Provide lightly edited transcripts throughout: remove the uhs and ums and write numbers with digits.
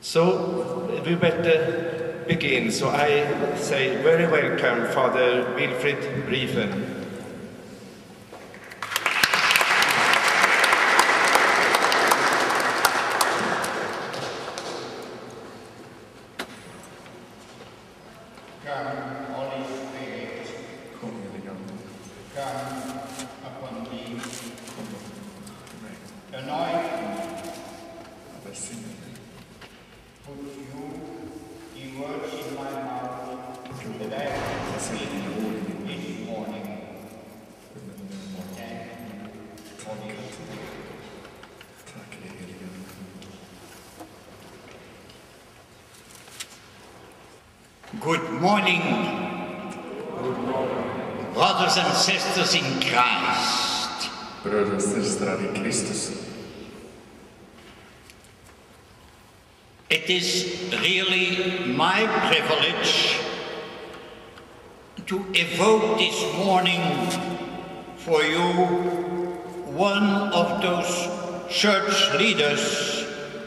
So we better begin. So I say very welcome, Father Wilfrid Briefen. Good morning, brothers and sisters in Christ. Bröder och systrar i Kristus. It is really my privilege to evoke this morning for you one of those church leaders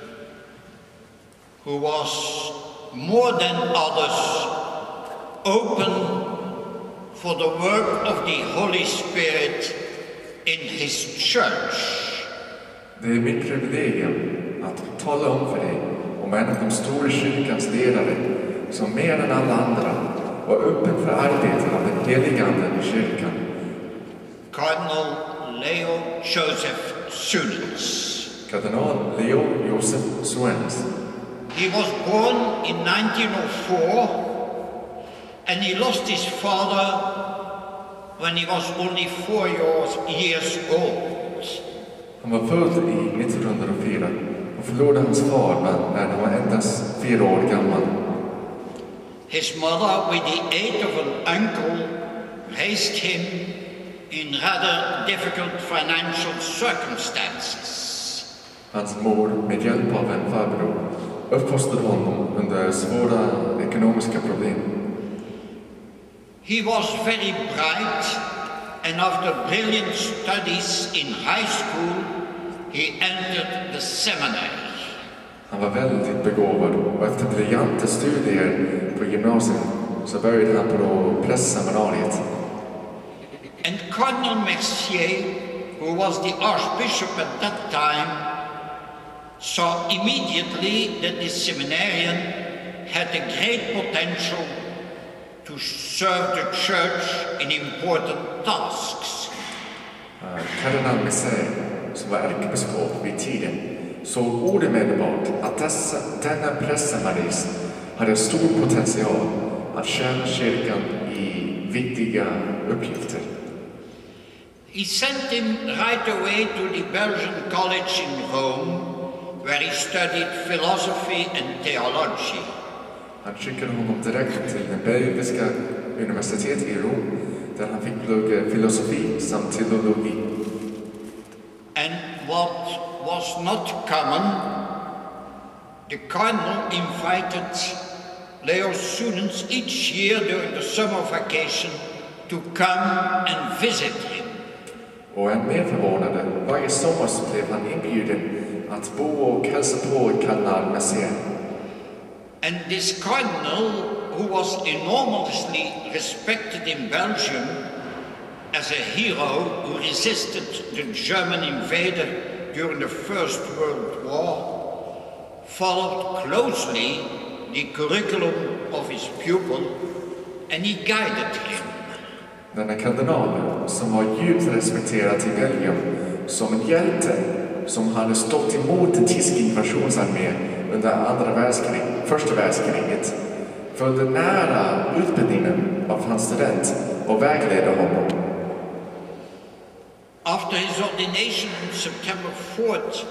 who was more than others open for the work of the Holy Spirit in his church. Det är mitt privilegium att tala om för dig om en av de stora kyrkans ledare som mer än alla andra var öppen för arbetet av den heliga anden i kyrkan. Cardinal Leo Joseph Suenens. Kardinal Leo Joseph Suenens. He was born in 1904 and he lost his father when he was only 4 years old. Han var född i 1904 och förlorade hans far när han var endast 4 år gammal. His mother, with the aid of an uncle, raised him in rather difficult financial circumstances. Hans mor, med hjälp av en farbror, uppfostrade honom under svåra ekonomiska problem. He was very bright, and after brilliant studies in high school, he entered the seminary. Han var väldigt begåvad och efter briljanta studier på gymnasiet så började han på prästseminariet. And Cardinal Mercier, who was the archbishop at that time, saw immediately that the seminarian had a great potential to serve the church in important tasks. Kardinal Mercier, som var ärkebiskop vid tiden, såg omedelbart att denna prästseminarist hade stor potential att tjäna kyrkan i viktiga uppgifter. He sent him right away to the Belgian College in Rome, where he studied philosophy and theology. Han skickade honom direkt till det belgiska universitetet i Rom, där han fick plugga filosofi samt teologi. And what was not common, the cardinal invited Leo Suenens each year during the summer vacation to come and visit him. Och än mer förvånade, varje sommar så blev han inbjuden att bo och hälsa på kardinal Mercier. And this cardinal, who was enormously respected in Belgium as a hero who resisted the German invader during the First World War, followed closely the curriculum of his pupil and he guided him. Denna kardinal, som var djupt respekterad i Belgien som en hjälte som hade stått emot en tysk invasionsarmé under första världskriget, följde nära utbildningen av hans student och vägledde honom. After his ordination on September 4th,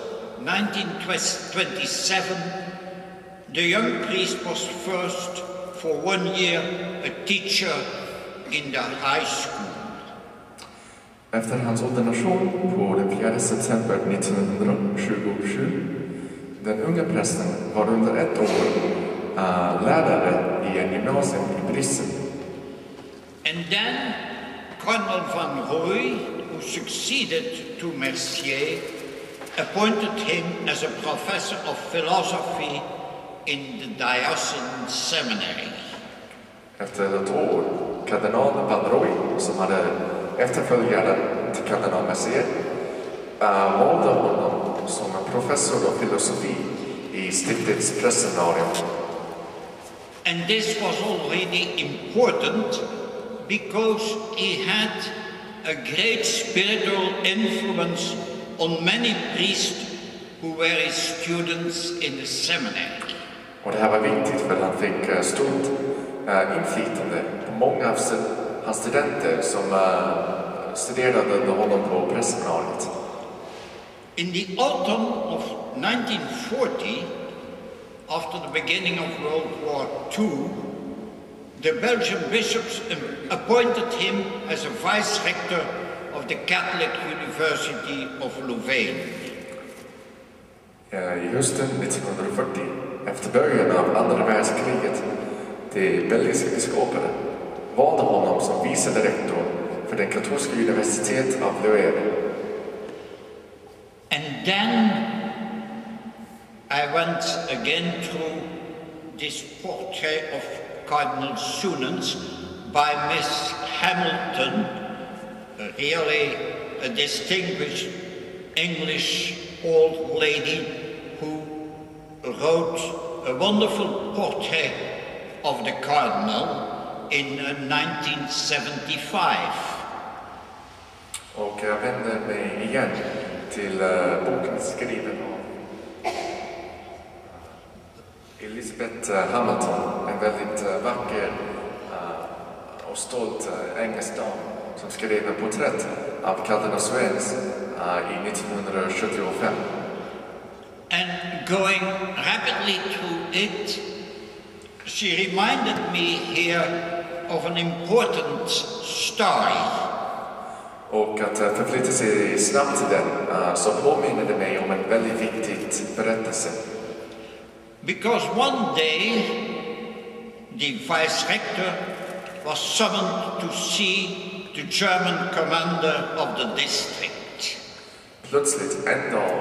1927, the young priest was first for 1 year a teacher in the high school. Efter hans ordination på den 4 september 1927, den unga prästen var under 1 år lärare i en gymnasium i Bryssel. And then Cardinal van Rooij, who succeeded to Mercier, appointed him as a professor of philosophy in the diocesan seminary. Efter ett år, kardinal Valroi, som hade efterföljaren till kardinal Mercier, valde honom som professor av filosofi i stiftets prästseminarium. And this was already important because he had a great spiritual influence on many priests who were his students in the seminary. Och det här var viktigt för att han fick stort inflytande på många av hans studenter som studerade under honom på prästseminariet. In the autumn of 1940, after the beginning of World War II, the Belgian bishops appointed him as a vice-rector of the Catholic University of Louvain. I hösten 1940, efter början av andra världskriget, de belgiska biskoparna valde honom som vice rektor för den katolska universitet av Louvain. And then I went again through this portrait of Cardinal Sunens by Miss Hamilton, really a distinguished English old lady who wrote a wonderful portrait of the Cardinal in 1975. Och jag vänder mig igen till boken skriven av Elizabeth Hamilton, en väldigt vacker och stolt engelsk dam som skrev en porträtt av kardinal Sunens i 1975. And going rapidly through it, she reminded me here of an important story. Och att förflytta sig snabbt till den så påminner det mig om en väldigt viktig berättelse. Because one day the vice-rector was summoned to see the German commander of the district. Plötsligt en dag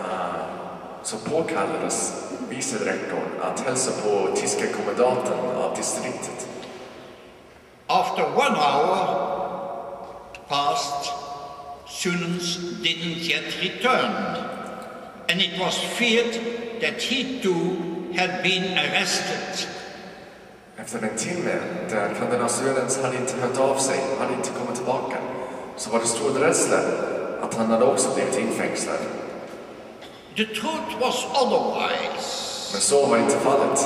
så påkallades vicerektorn att hälsa på tyska kommandanten av distriktet. After 1 hour passed, Sunens didn't yet return, and it was feared that he too had been arrested. Efter en timme där kardinal Sunens hade inte hört av sig, hade inte kommit tillbaka, så var det stor rädsla att han hade också blivit infängslad. The truth was otherwise. Men så var inte fallet.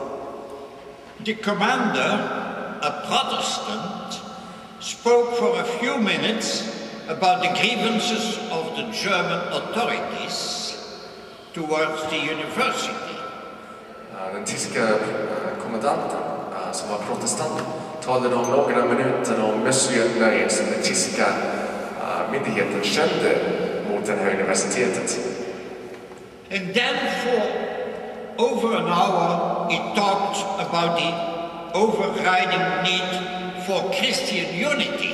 The commander, a Protestant, spoke for a few minutes about the grievances of the German authorities towards the university. Den tyska kommandanten, som var protestant, talade om några minuter om missnöjet som den tyska myndigheten kände mot det här universitetet. And then for over an hour he talked about the overriding need for Christian unity.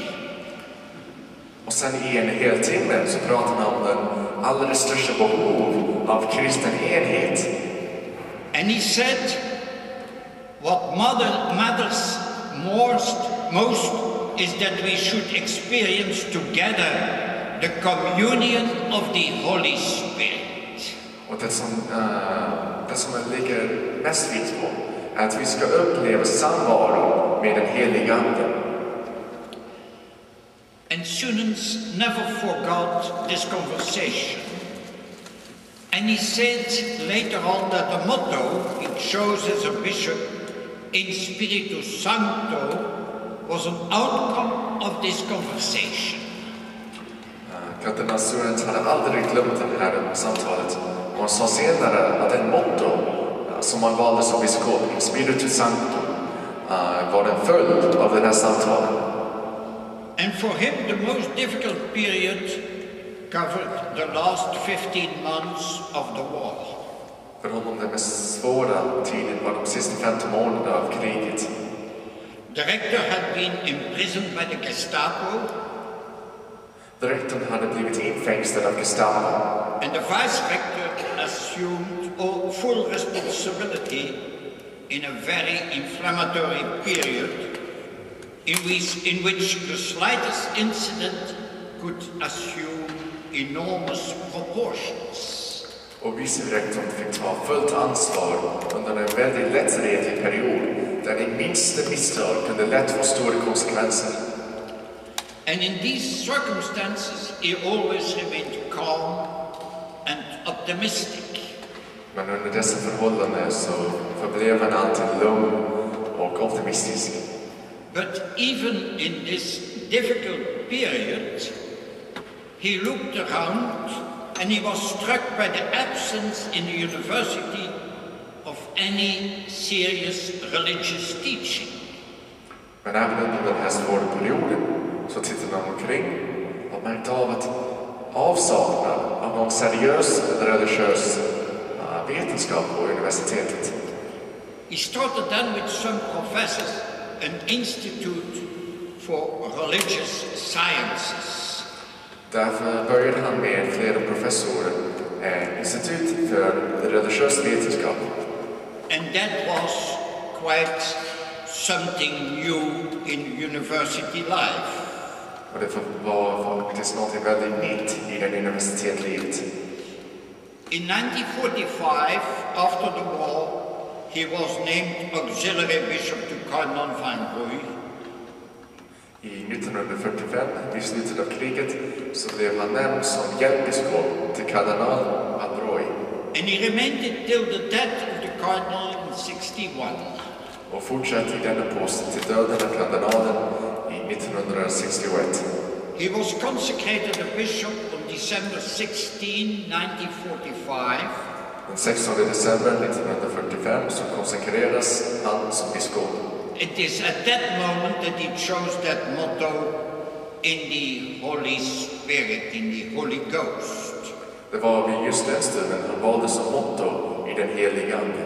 Och sen i en hel timme så pratade han om den allra största behov av kristen enhet. And he said, what matters most is that we should experience together the communion of the Holy Spirit. Och det som ligger mest vikt på är att vi ska uppleva samvaro med den heliga Ande. And Sunens never forgot this conversation. And he said later on that the motto he chose as a bishop, In Spiritu Sancto, was an outcome of this conversation. Kardinal Sunens hade aldrig glömt det här samtalet. Och han sa senare att en motto som han valde som biskop, In Spiritu Sancto, var en följd av den här samtalet. And for him the most difficult period covered the last 15 months of the war. För honom den mest svåra tiden var de sista 15 månaderna av kriget. The rector had been imprisoned by the Gestapo. Rektorn hade blivit infängslad av Gestapo. And the vice rector assumed full responsibility in a very inflammatory period in which the slightest incident could assume enormous proportions. Och vicerektorn fick ta fullt ansvar under en väldigt lättretlig period där det minsta misstag kunde lätt få stora konsekvenser. And in these circumstances, he always remained calm and optimistic. Men under dessa förhållanden så förblev han alltid lugn och optimistisk. But even in this difficult period, he looked around and he was struck by the absence in the university of any serious religious teaching. Men även under den här svåra perioden så tittade han omkring och märkte av att avsaknad av någon seriös religiös vetenskap på universitetet. He started then with some professors an institute for religious sciences. Därför började han med flera professorer institut för religiös vetenskap. And that was quite something new in university life. Och det var faktiskt något väldigt nytt i den universitetslivet. In 1945, after the war, he was named auxiliary bishop to Cardinal van Rooij. I 1945, vid slutet av kriget, så blev han nämnd som hjälpbiskop till kardinal van Rooij. And he remained it till the death of the cardinal in 1961. Och fortsatte i denna post till döden av kardinalen i 1961. He was consecrated a bishop on December 16, 1945. Den 16 december 1945 så konsekreras han som biskop. It is at that moment that he chose that motto, in the Holy Spirit, in the Holy Ghost. Det var vid just den stunden han valde som motto i den heliga Ande.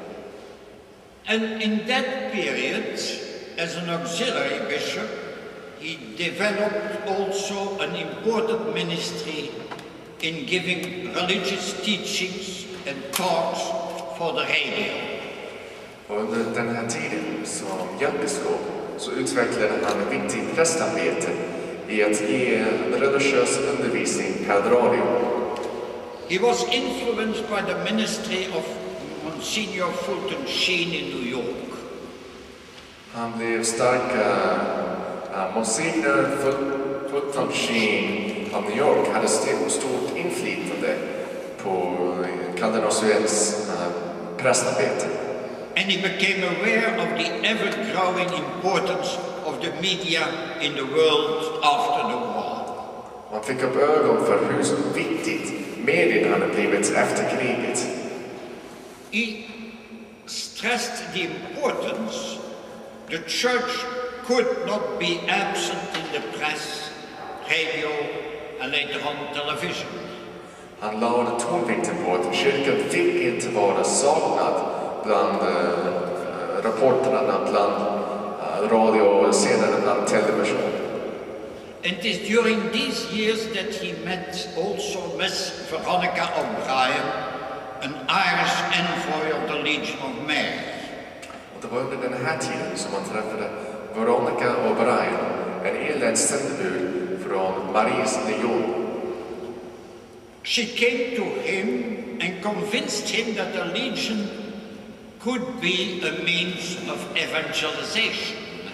And in that period, as an auxiliary bishop, he developed also an important ministry in giving religious teachings and talks for the radio. Och under den här tiden som hjälpbiskop så utvecklade han ett viktigt prästarbete i att ge religiös undervisning per radio. He was influenced by the ministry of Monsignor Fulton Sheen in New York. Han blev stark Monsignor Fulton Sheen av New York hade stort inflytande på kardinal Suels prästarbete. And he became aware of the ever-growing importance of the media in the world after the war. Man fick upp ögon för hur viktigt medierna hade blivit efter kriget. He stressed the importance the church could not be absent in the press, radio, and later on television. Han lade tonvikten på att kyrkan fick inte vara saknad bland rapporterna, bland radio och senare bland television. And it is during these years that he met also Miss Veronica O'Brien, an Irish envoy of the Legion of Mary. Och det var under den här tiden som han träffade Veronica O'Brien, en irländsk sändebud från Maries legion. She came to him and convinced him that the Legion could be a means of evangelization.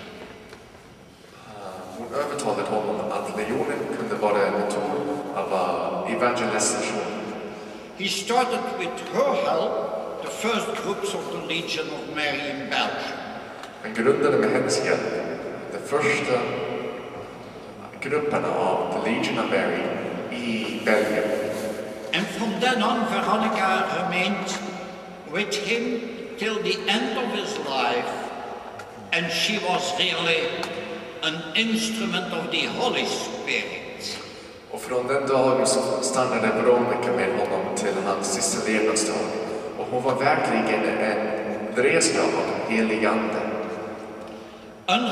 Hon övertalade honom att legionen kunde vara en metod av evangelisation. He started with her help the first groups of the Legion of Mary in Belgium. Han grundade med hennes hjälp de första grupperna av The Legion of Mary i Belgien. And from then on, Veronica remained with him till the end of his life, and she was really an instrument of the Holy Spirit. Och från den dagen så stannade Veronica med honom till hans sista levnadsdag. Och hon var verkligen en redskap av den heliga Ande.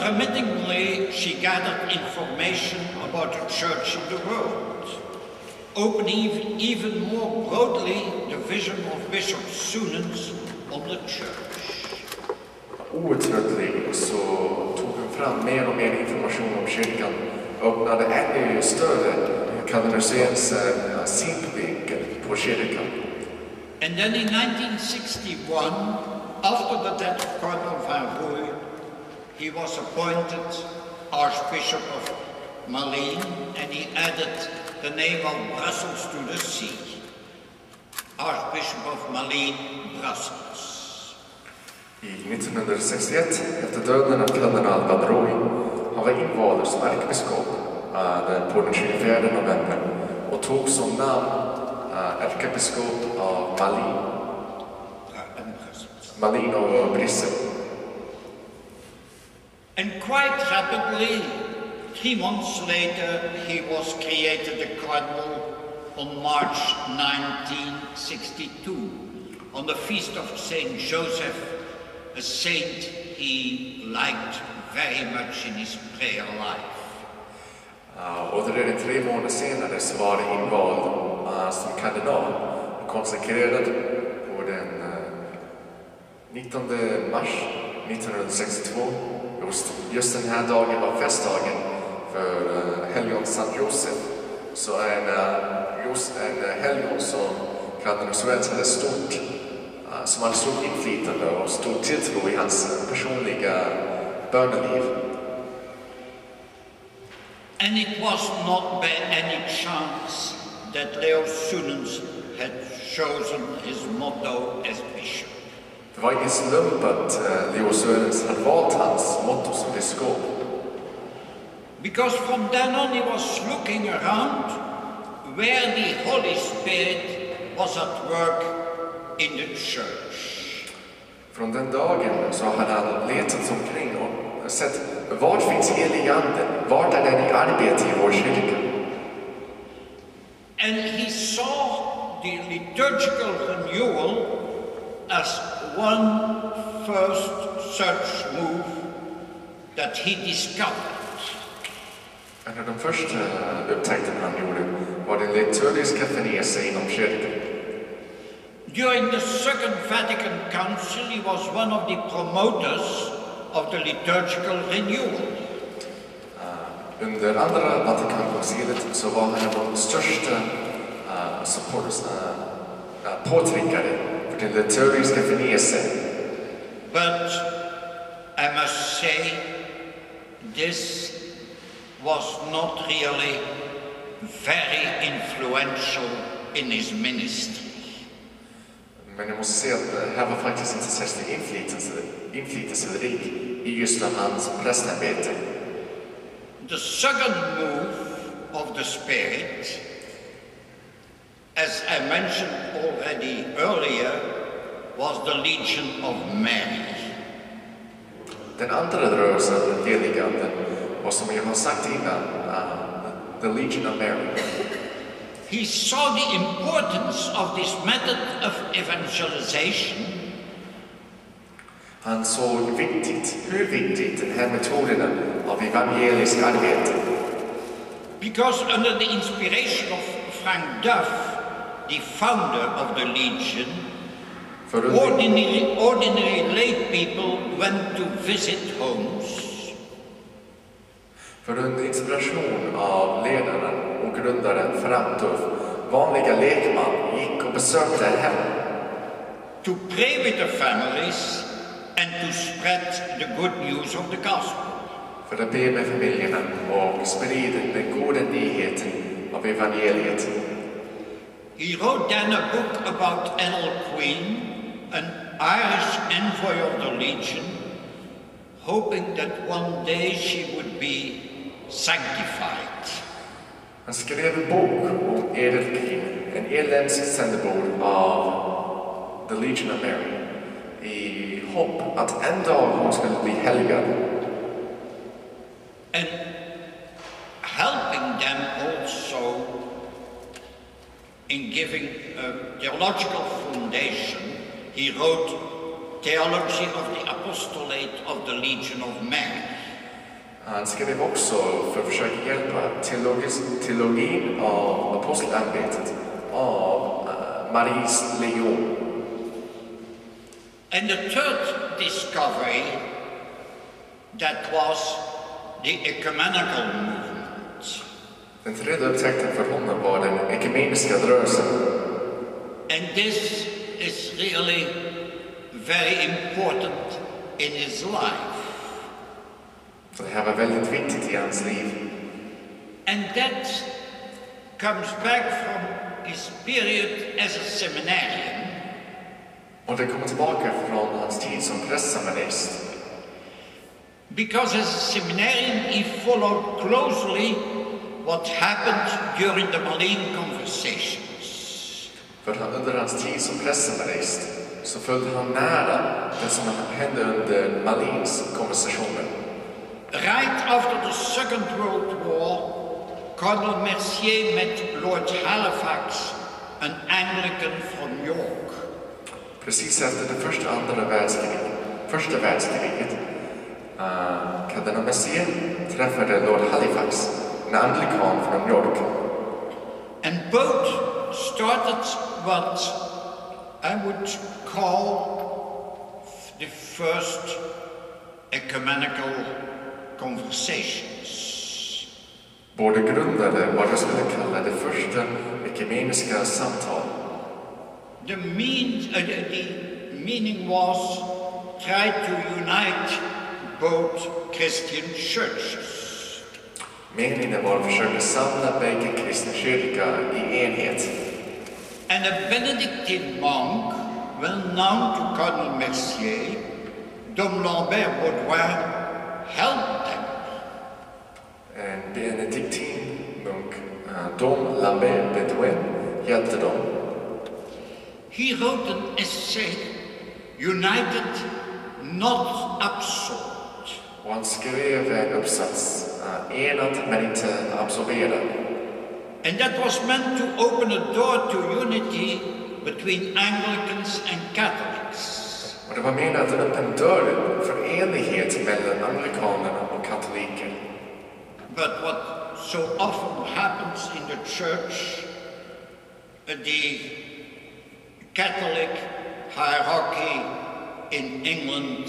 Unremittingly, she gathered information about the church in the world. opening even more broadly the vision of Bishop Sunens on the church. Outtröttlig så tog han fram mer och mer information om kyrkan, öppnade ännu större kardinalens synvinkel på kyrkan. And then in 1961, after the death of Cardinal Van Rooij, he was appointed Archbishop of Malines, and he added the name of Brussels to the see. Archbishop of Malines, Brussels. I 1961, efter döden av kardinal Van Rooij, han var invald som ärkebiskop på den 24 november och tog som namn ärkebiskop av Malines och Bryssel. And quite rapidly, 3 months later, he was created a cardinal on March 1962, on the feast of Saint Joseph, a saint he liked very much in his prayer life. Och redan 3 månader senare så var det invald som kardinal, konsekrerad på den 19 mars 1962. Just den här dagen var festdagen för helgon Sankt Josef, så en helgon som kardinalsuellt hade som hade stort inflytande och stor tilltro i hans personliga böneliv. And it was not by any chance that Leo Sunens had chosen his motto as bishop. Det var ingen slump att Leo Sunens hade valt hans motto som biskop. Because from then on he was looking around where the Holy Spirit was at work in the church. Från den dagen så hade han letat omkring och sett vart finns helige anden, vart är den i arbete i vår kyrka. And he saw the liturgical renewal as one first such move that he discovered. En av de första upptäckterna han gjorde var den liturgiska förnyelsen inom kyrkan. During the Second Vatican Council, he was one of the promoters of the liturgical renewal. Under andra Vatikankoncilet så var han en av de största påtryckare för den liturgiska förnyelsen. But I must say, this was not really very influential in his ministry. Men jag måste säga att här var faktiskt inte särskilt inflytelserik i just hans prästämbete. The second move of the Spirit, as I mentioned already earlier, was the Legion of Mary. Den andra rörelsen, den heliga anden, och som jag har sagt innan, the Legion of Mary. He saw the importance of this method of evangelization. Han såg hur viktigt den här metoden av evangelisk arbete. Because under the inspiration of Frank Duff, the founder of the Legion, ordinary lay people went to visit homes. För under inspiration av ledaren och grundaren Frank Duff, vanliga lekman gick och besökte hem. To pray with the families and to spread the good news of the gospel. För att be med familjerna och sprida den goda nyheten av evangeliet. He wrote then a book about Ethel Queen, an Irish envoy of the Legion, hoping that one day she would be sanctified. Han skrev en bok om Ethel Queen, en irländsk sändebud av The Legion of Mary, i hopp att en dag hon skulle bli helgad. And helping them also in giving a theological foundation, he wrote Theology of the Apostolate of the Legion of Mary. Han skrev också för att försöka hjälpa teologin av apostelämbetet av Maries Leon. And the third discovery, that was the ecumenical movement. Den tredje upptäckten för honom var den ekumeniska rörelsen. And this is really very important in his life. Så det här var väldigt viktigt i hans liv. And that comes back from his period as a seminarian. Och det kommer tillbaka från hans tid som prästseminarist. Because as a seminarian he followed closely what happened during the Malin conversations. För under hans tid som prästseminarist så följde han nära det som hände under Malins konversationer. Right after the Second World War, Cardinal Mercier met Lord Halifax, an Anglican from York. Precis efter det första världskriget, kardinal Mercier träffade Lord Halifax, en anglikan från York. And both started what I would call the first ecumenical conversations. Båda grundade vad jag skulle kalla det första ekumeniska samtal. The meaning was try to unite both Christian churches. Meningen var att försöka samla bägge kristna kyrkor i enhet. And a Benedictine monk, well known to Cardinal Mercier, Dom Lambert Baudouin, helped them. En benediktin munk, Dom Lambert Baudouin, hjälpte dem. He wrote an essay, United, Not Absorbed. Och han skrev en uppsats, enat men inte absorberad. And that was meant to open a door to unity between Anglicans and Catholics. Och det var menat att öppna dörren för enighet mellan anglikanerna och katoliker. But what so often happens in the church, the Catholic hierarchy in England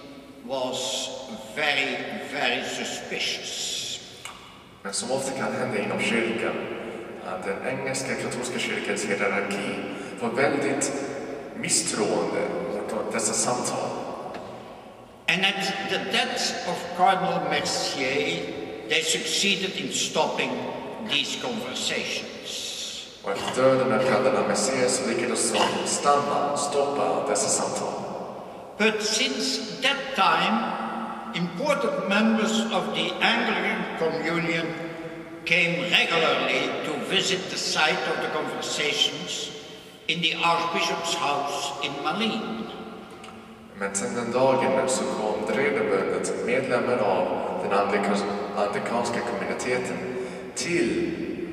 was very, very suspicious. Men som ofta kan hända inom kyrkan, att den engelska katolska kyrkans hierarki var väldigt misstroende mot dessa samtal. And at the death of Cardinal Mercier, they succeeded in stopping these conversations. Och efter döden av kardinal Mercier så lyckades de stoppa dessa samtal. But since that time, important members of the Anglican Communion came regularly to visit the site of the conversations in the Archbishop's house in Malin. Men sedan den dagen så kom regelbundet medlemmar av den anglikanska kommuniteten till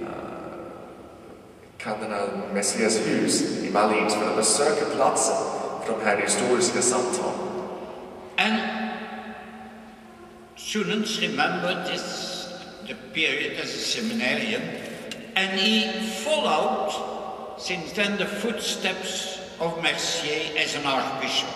kardinal Merciers hus i Malin för att besöka platsen för de här historiska samtalen. And students remember the period as a seminarian, and he followed since then the footsteps of Mercier as an archbishop.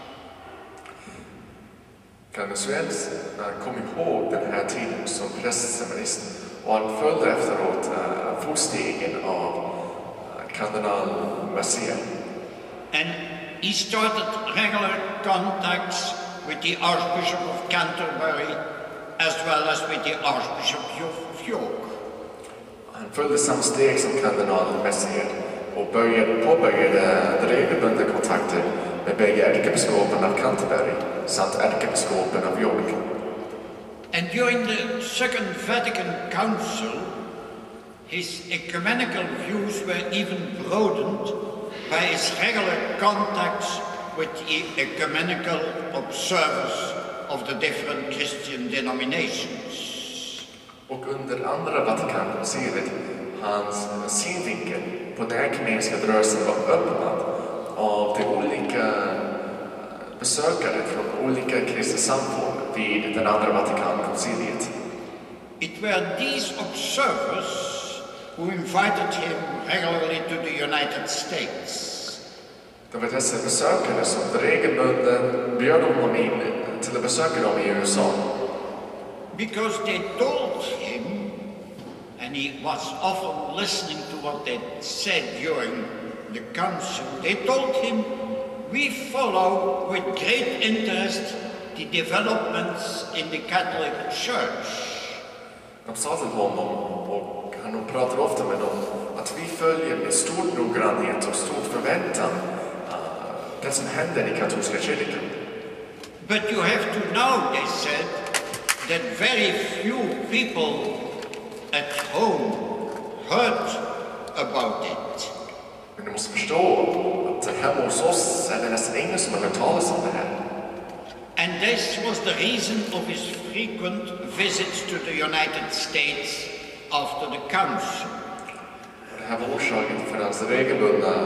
Kardinal Suez kom ihåg den här tiden som prästseminarist och han följde efteråt fotstegen av kardinal Mercier. And he started regular contacts with the Archbishop of Canterbury as well as with the Archbishop of York. Han följde samma steg som kardinal Mercier och påbörjade regelbundna kontakter med bägge ärkebiskopen av Canterbury samt ärkebiskopen av York. And during the Second Vatican Council, his ecumenical views were even broadened by his regular contacts with the ecumenical observers of the different Christian denominations. Och under andra Vatikankonciliet hans synvinkel på den ekumeniska rörelsen var öppnad av de olika besökare från olika kristna samfund vid den andra Vatikankonciliet. It were these observers who invited him regularly to the United States. Det var dessa besökare som regelbundet bjöd honom in till att besöka dem i USA. Because they told him, and he was often listening to what they said during the council, they told him, we follow with great interest the developments in the Catholic Church. De sa till honom, och han pratade ofta med dem, att vi följer med stor noggrannhet och stor förväntan det som händer i katolska kyrkan. But you have to know, they said, that very few people at home heard about it. Men du måste förstå att hemma hos oss är det nästan ingen som har hört talas om det här. And this was the reason of his frequent visits to the United States after the council. Det här var orsaken för hans regelbundna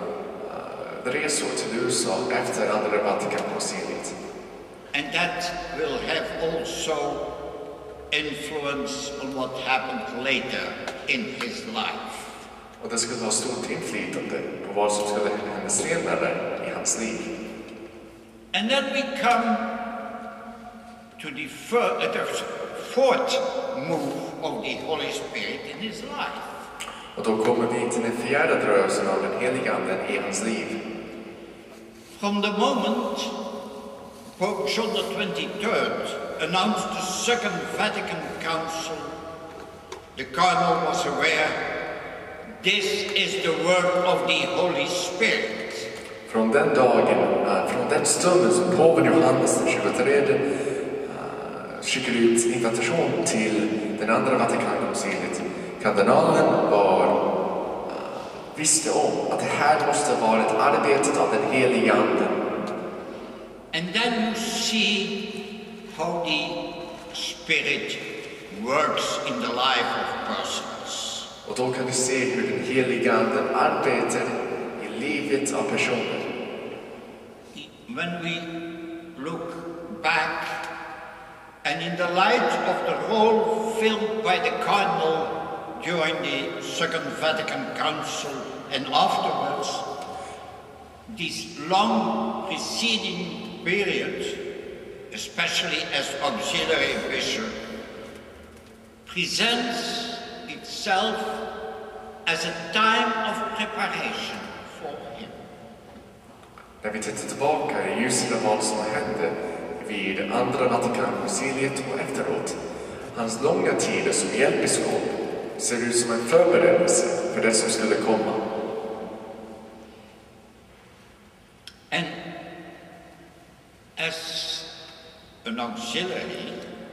resor till USA efter andra Vatikankonciliet. And that will have also influence on what happened later in his life. Och det skulle ha stort inflytande på vad som skulle hända senare i hans liv. And then we come to the fourth move of the Holy Spirit in his life. Och då kommer vi till den fjärde rörelsen av den helige anden i hans liv. From the moment Pope John XXIII announced the Second Vatican Council, the Cardinal was aware this is the work of the Holy Spirit. Från den dagen, från den stunden som påven Johannes den 23 skickade ut invitation till den andra Vatikankonciliet, kardinalen visste om att det här måste vara ett arbete av den helige anden. And then you see how the Spirit works in the life of persons. Och då kan du se hur den helige anden arbetar i livet av personer. When we look back, and in the light of the role filled by the Cardinal during the Second Vatican Council and afterwards, this long preceding period, especially as auxiliary bishop, presents itself as a time of preparation for him. När vi tittar tillbaka i ljuset av vad som hände vid andra Vatikankonciliet och efteråt, hans långa tid som hjälpbiskop ser ut som en förberedelse för det som skulle komma. And as an auxiliary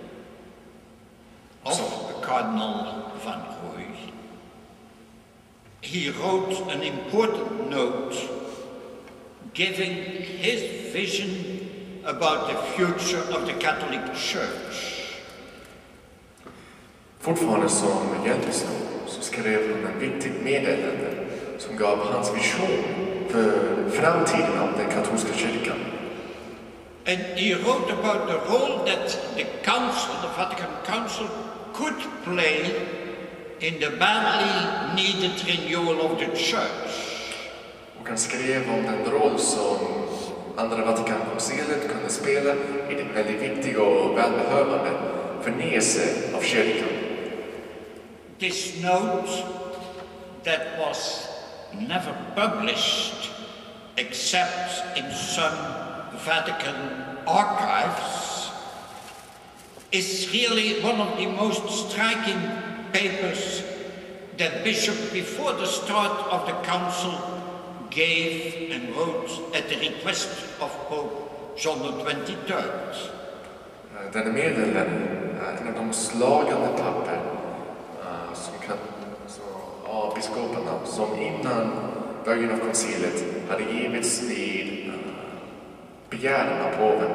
of Cardinal van Rooij, he wrote an important note giving his vision about the future of the Catholic Church. Fortfarande som hjälpbiskop så skrev han en viktig meddelande som gav hans vision för framtiden av den katolska kyrkan. And he wrote about the role that the Council, the Vatican Council, could play in the badly needed renewal of the Church. Och han skrev om den roll som andra Vatikankonciliet kunde spela i den väldigt viktiga och välbehövande förnyelse av kyrkan. This note that was never published except in some Vatican archives is really one of the most striking papers that Bishop, before the start of the council, gave and wrote at the request of Pope John XXIII. Den är meddelad en av de slagande papper av biskoparna som innan början av konciliet hade givits vid begäran av påven.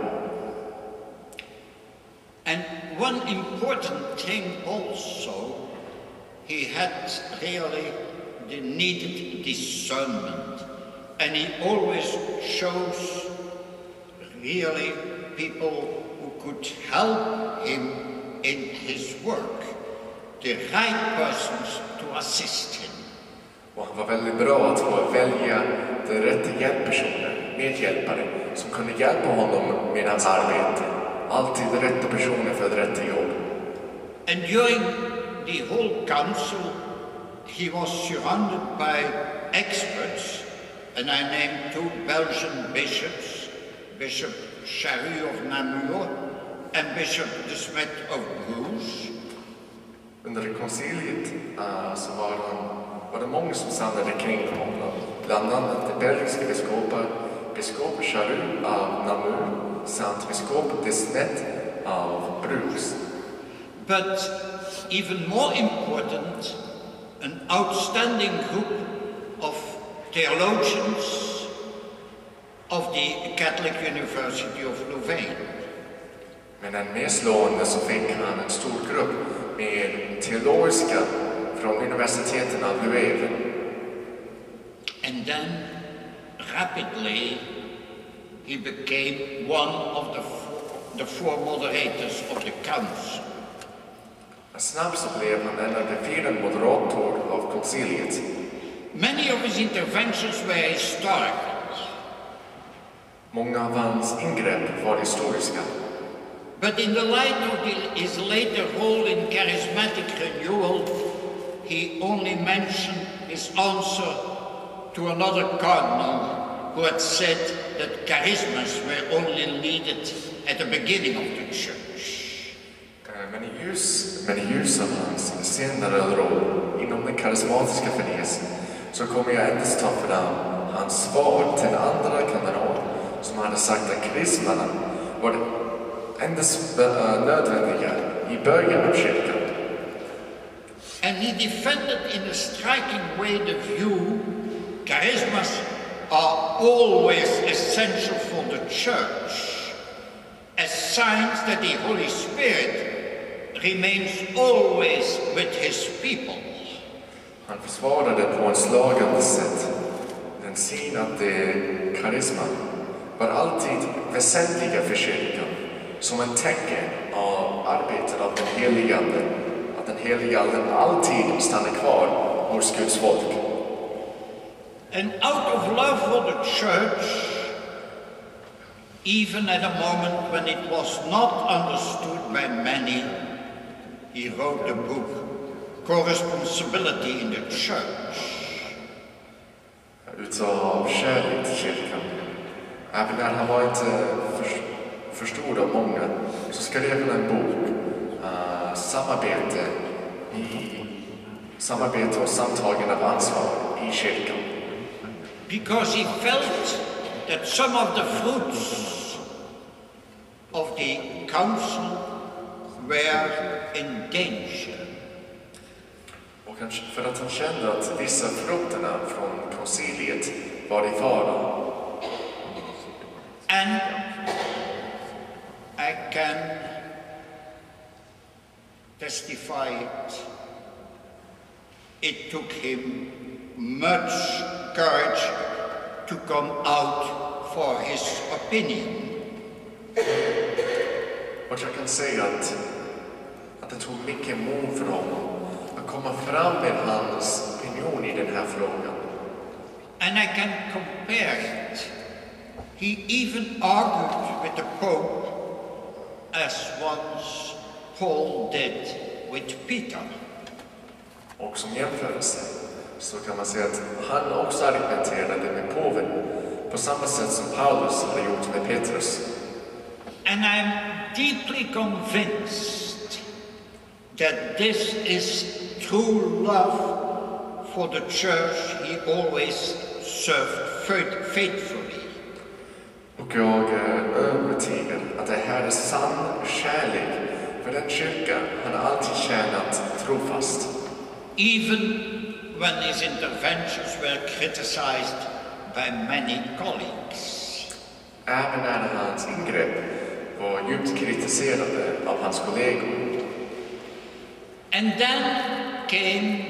And one important thing also, he had really the needed discernment, and he always chose really people who could help him in his work, the right persons to assist him. Och han var väldigt bra att få välja de rätta hjälppersoner, medhjälpare, som kunde hjälpa honom med hans arbete. Alltid de rätta personer för det rätta jobb. And during the whole council, he was surrounded by experts, and I named 2 Belgian bishops, Bishop Charus of Namur and Bishop de Smet of Bruges. Under konciliet så var det många som samlade kring honom. Bland annat de belgiska biskop Charus av Namur samt biskop de Smet av Bruges. But even more important, an outstanding group of theologians of the Catholic University of Louvain. Men en mer slående så fick han en stor grupp med teologiska från universiteten av Louvain. And then, rapidly, he became one of the four moderators of the council. Snabbt så blev han en av de 4 moderator av konciliet. Many of his interventions were historical. Många av hans ingrepp var historiska. But in the light of his later role in charismatic renewal, he only mentioned his answer to another cardinal who had said that charismas were only needed at the beginning of the church. Men i ljus av hans senare roll inom den karismatiska förnyelsen så kommer jag endast ta fram hans svar till en andra kardinal som hade sagt att karismerna var endast nödvändiga i början av kyrkan. And he defended in a striking way the view charismas are always essential for the church as signs that the Holy Spirit remains always with his people. Han försvarade på en slagande sätt den syn att karisma var alltid väsentliga för kyrkan som en tecken av arbetet av den heliga Ande, att den heliga Anden alltid stannar kvar hos Guds folk. And out of love for the church, even at a moment when it was not understood by many, he wrote the book, Corresponsibility in the Church. Utav kärlek till kyrkan. Även när han var inte förstod av många, så skrev han en bok, samarbete och samtagen av ansvar i kyrkan. Because he felt that some of the fruits of the council were in danger. Och för att han kände att vissa frukterna från konciliet var i fara. And I can testify it. It took him much courage to come out for his opinion. Och jag kan säga att det tog mycket mod för honom att komma fram med hans opinion i den här frågan. And I can compare it. He even argued with the Pope as once Paul did with Peter. Och som jämförelse så kan man säga att han också argumenterade med påven på samma sätt som Paulus hade gjort med Petrus. And I'm deeply convinced that this is true love for the church he always served faithfully. Och jag är övertygad att det här är sann kärlek för den kyrka han alltid tjänat trofast. Even when his interventions were criticized by many colleagues. Även när hans ingrepp var djupt kritiserade av hans kollegor. And then came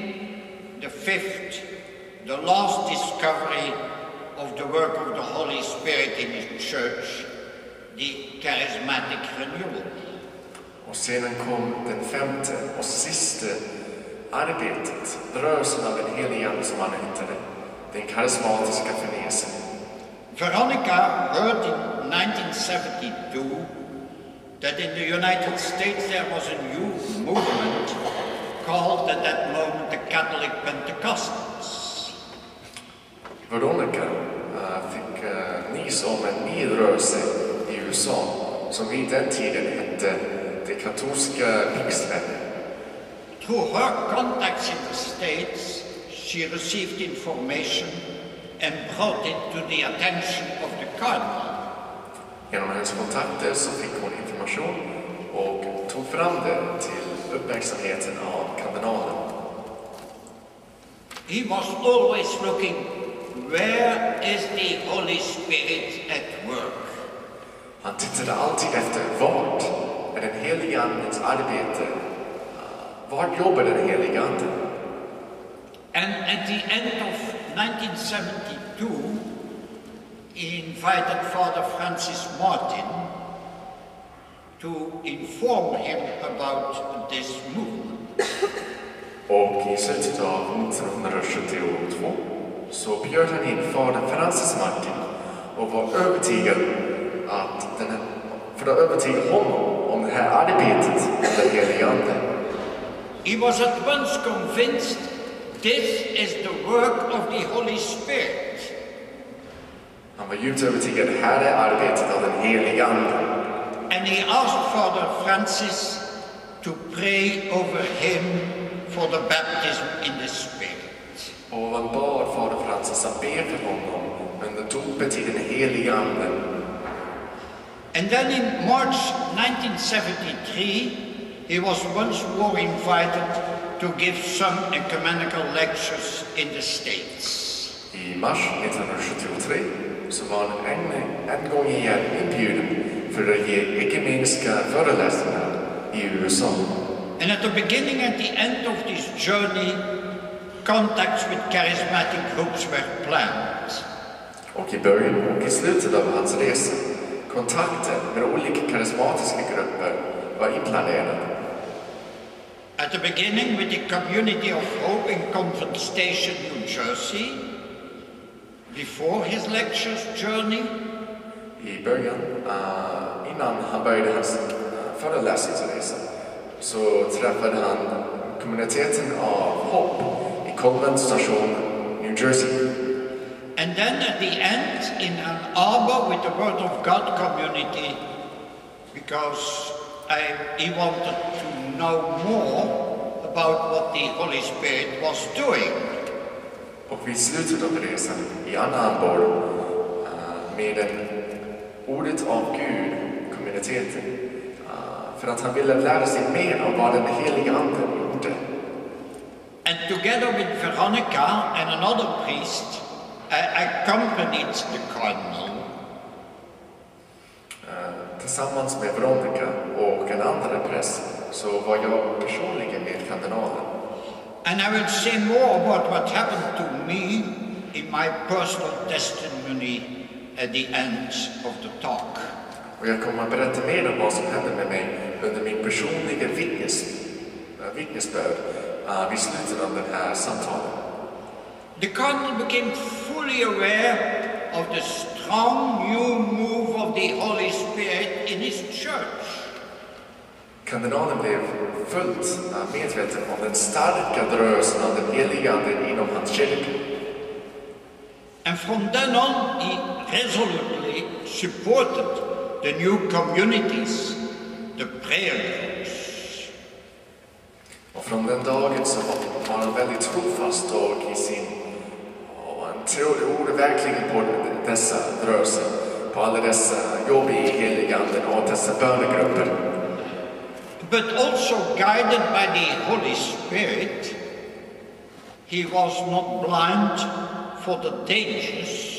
the last discovery of the work of the Holy Spirit in his church, the charismatic renewal. Och sedan kom den femte och sista arbetet, rörelsen av den helige ande som han hittade, den karismatiska förnyelsen. Veronica heard in 1972 that in the United States there was a new movement called at that moment the Catholic Pentecostals. Veronica fick nys om en ny rörelse i USA som vid den tiden hette de katolska pingstmän. Through her contacts in the States, she received information and brought it to the attention of the cardinal. Genom hennes kontakter så fick hon information och tog fram det till uppmärksamheten av kardinalen. He was always looking, where is the Holy Spirit at work? Han tittade alltid efter vart är den helige andens arbete. Vart jobbar den helige ande? And at the end of 1972, he invited Father Francis Martin to inform him about this movement. Och i slutet av 1972 så bjöd han in Fader Francis Martin och var övertygad för att övertyga honom om det här arbetet med den helige ande. He was at once convinced this is the work of the Holy Spirit. Han var djupt övertygad att det här är arbetet av den helige ande. And he asked Father Francis to pray over him for the baptism in the Spirit. Och han bad Fader Francis att be för honom under dopet i den helige ande. And then in March 1973, he was once more invited to give some ecumenical lectures in the States. I mars 1973 så var han en gång igen inbjuden för att ge ekumeniska föreläsningar i USA. And at the beginning and the end of this journey, contacts with charismatic groups were planned. Och i början och i slutet av hans resa, kontakter med olika karismatiska grupper var inplanerade. At the beginning with the Community of Hope in Convent Station, New Jersey, before his lectures journey. I början, innan han började hans föreläsningsresa, så träffade han kommuniteten av hopp i Convent Station, New Jersey. And then at the end in Ann Arbor with the Word of God community, because he wanted to know more about what the Holy Spirit was doing. Och vid slutet av resan i Ann Arbor med en ordet av Gud, kommuniteten, för att han ville lära sig mer om vad den heliga anden gjorde. And together with Veronica and another priest, I accompanied the cardinal. Tillsammans med Veronica och en andra präst så var jag personligen med kardinalen. And I will say more about what happened to me in my personal testimony at the end of the talk. Och jag kommer att berätta mer om vad som hände med mig under min personliga vittnesbörd vid slutet av den här samtalet. The cardinal became fully aware of the strong new move of the Holy Spirit in his church. Kardinalen blev fullt medveten om den starka rörelsen av den heliga anden inom hans kyrka. And from then on, he resolutely supported the new communities, the prayer groups. Och från den dagen så var han väldigt trofast och i sin han trodde verkligen på dessa rörelser, på alla dessa jobb i heliga anden och dessa bönegrupper. But also guided by the Holy Spirit, he was not blind for the dangers.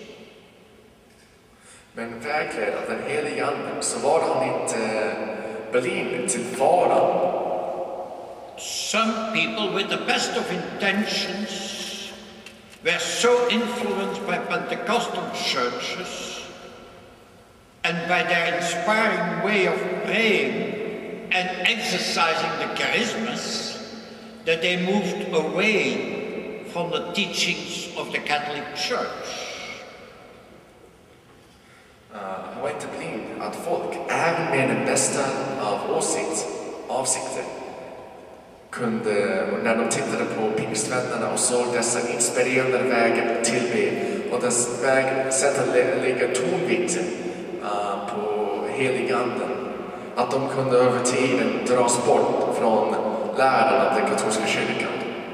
Men vägledd av den heliga anden så var han inte blind till faran. Some people with the best of intentions were so influenced by Pentecostal churches and by their inspiring way of praying and exercising the charismas, that they moved away from the teachings of the Catholic Church. Det var inte blind att folk, även med den bästa av avsikter, kunde, när de tittade på pingstvännerna och såg dessa inspirerande vägar till det och dess sätt att lägga tonvikten på heliganden, att de kunde över tiden dras bort från läran av den katolska kyrkan.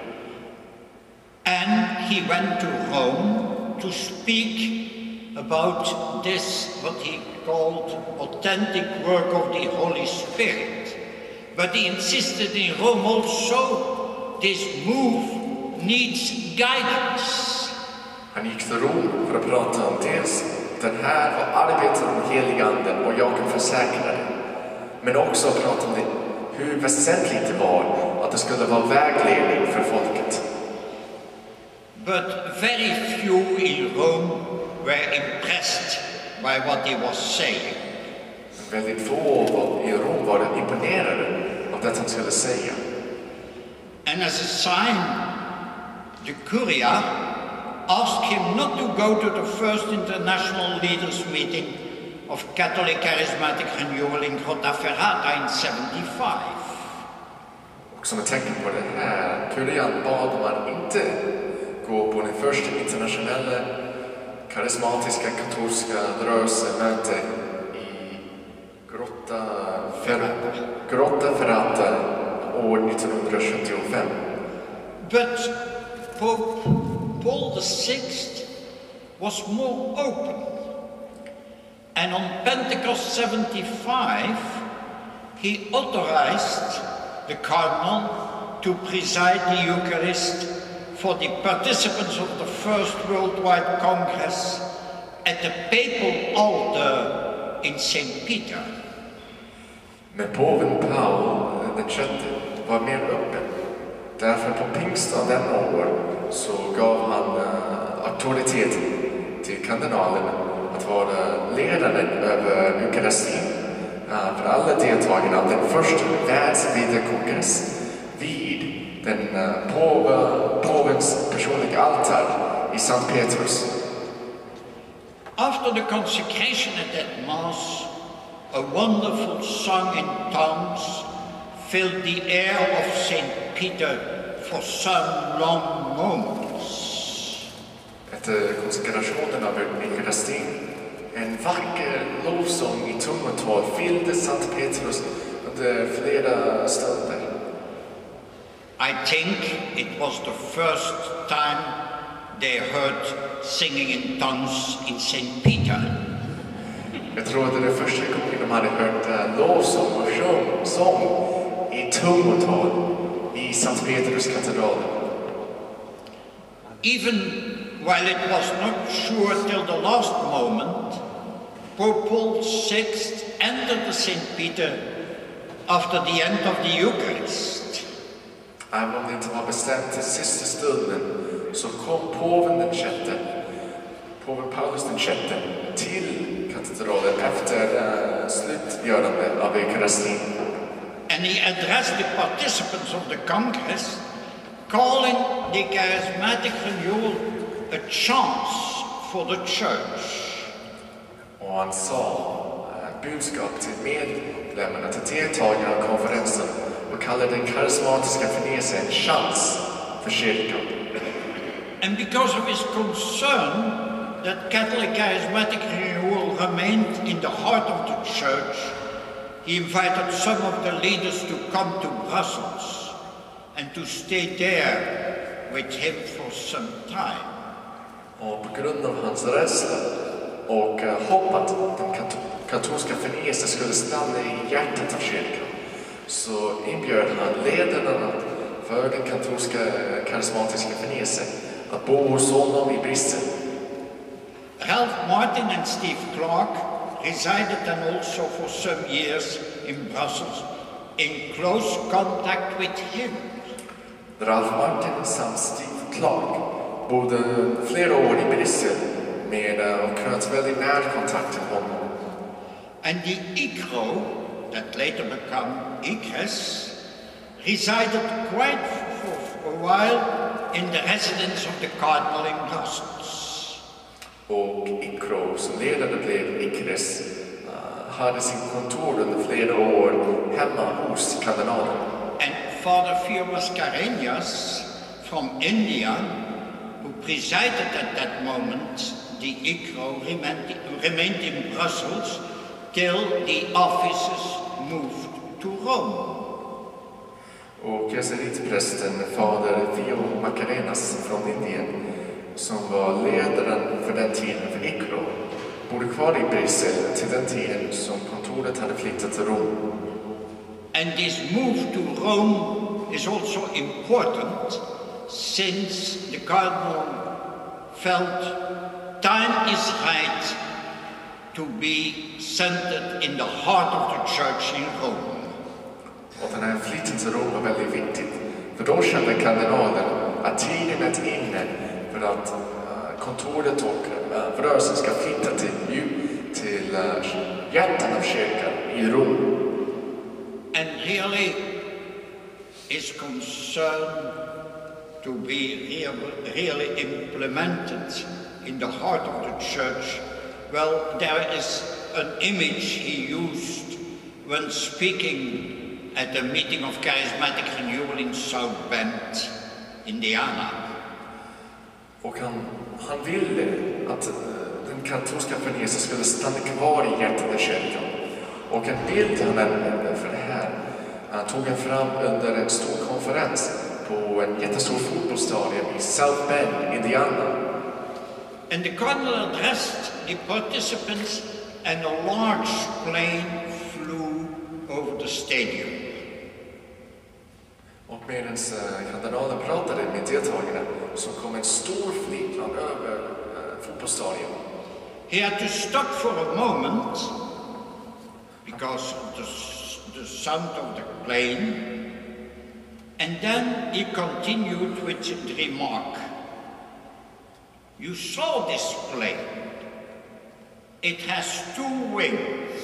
And he went to Rome to speak about this, what he called authentic work of the Holy Spirit. But he insisted in Rome also, this move needs guidance. Han gick till Rom för att prata om dels den här var arbetet med heliganden och jag kan försäkra det. Men också prata om det, hur väsentligt det var att det skulle vara vägledning för folket. But very few in Rome were impressed by what he was saying. Väldigt få i Rom var imponerade av det han skulle säga. And as a sign, the Curia asked him not to go to the first international leaders meeting of Catholic Charismatic Renewal in Grottaferrata in 75. Och som ett tecken på det här, Kurian bad man inte gå på den första internationella karismatiska katolska rörelsemöte i Grottaferrata år 1975. But Pope Paul VI was more open. And on Pentecost 75, he authorized the cardinal to preside the Eucharist for the participants of the First Worldwide Congress at the papal altar in St. Peter. Men påven Paul VI var mer öppen. Därför på pingstdagen denna år så gav han auktoritet till kardinalen att vara ledaren över Eukaristin för alla deltagarna av den första världsvida kongress vid den påvens personliga altar i Sankt Petrus. After the consecration at that mass, a wonderful song in tongues filled the air of St. Peter for some long moments. Efter konsekrationen av Eukaristin, en vacker lovsång i tungotal fyllde Sankt Petrus under flera stunder. I think it was the first time they heard singing in tongues in St. Peter. Jag tror att det är första gången de hade hört lovsång och sång i tungotal i Sankt Petrus katedral. Even while it was not sure till the last moment, Pope Paul VI entered the St. Peter after the end of the Eucharist. Även om det inte var bestämt till sista stunden så kom påven Paulus VI till katedralen efter slutgörande av Eukaristin. And he addressed the participants of the Congress, calling the Charismatic Renewal a chance for the Church. Och han sa budskap till medlemmarna, till deltagarna av konferensen och kallade den karismatiska förnyelsen en chans för kyrkan. And because of his concern that Catholic Charismatic Renewal remained in the heart of the Church, he invited some of the leaders to come to Brussels and to stay there with him for some time. Och på grund av hans rädsla och hopp att den katolska förnyelsen skulle stanna i hjärtat av kyrkan så inbjöd han ledarna för den katolska karismatiska förnyelsen att bo hos honom i Bryssel. Ralph Martin and Steve Clark resided then also for some years in Brussels in close contact with him. Ralph Martin samt Steve Clark bodde flera år i Bryssel med och knöt väldigt nära kontakt till honom. And the Icro, that later became Icres, resided quite for a while in the residence of the cardinal in Brussels. Och Icro, som ledare blev Icres, hade sin kontor under flera år hemma hos kardinalen. And Father Fiomas Carenias from India, who presided at that moment, the Icro remained in Brussels till the offices moved to Rome. Och jesuitprästen fader Theo Macarenas från Indien, som var ledaren för den tiden för Icro, bodde kvar i Bryssel till den tiden som kontoret hade flyttat till Rom. And this move to Rome is also important, since the cardinal felt time is right to be centered in the heart of the church in Rome. Och den här flytten till Rom var väldigt viktigt. För då kände kardinalen att tiden är inne för att kontoret och rörelsen ska flytta till hjärtan av kyrkan i Rom. And really is concerned to be really implemented in the heart of the church. Well, there is an image he used when speaking at a meeting of charismatic renewal in South Bend, Indiana. Och han ville att den katolska förnyelsen skulle stanna kvar i hjärtat av kyrkan. Och en bild han använde för det här, han tog den fram under en stor konferens på en jättestor fotbollsstadion i South Bend, Indiana. And the cardinal addressed the participants, and a large plane flew over the stadium. Och medan kardinalen pratade med deltagarna så kom en stor flygplan över fotbollsstadion. He had to stop for a moment because of the sound of the plane, and then he continued with the remark, "You saw this plane. It has two wings,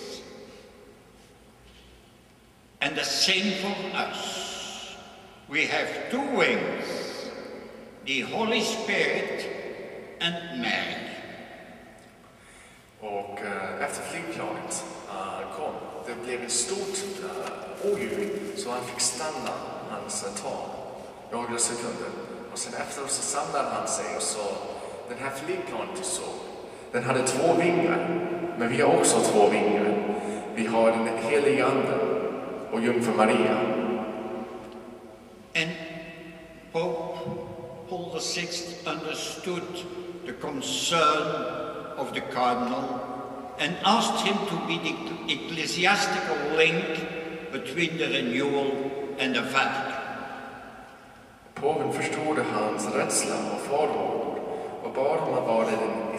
and the same for us. We have two wings, the Holy Spirit and Mary." Och efter flygplanet kom, det blev ett stort oljud så han fick stanna hans tal några sekunder. Och sen efteråt så samlade han sig och sa, den här flygplanet du såg, den hade två vingar, men vi har också två vingar. Vi har den helige Ande och Jungfru Maria. And Pope Paul VI understood the concern of the cardinal and asked him to be the ecclesiastical link between the renewal and the Vatican. Påven förstod hans rädsla och farhågor och bad om att vara den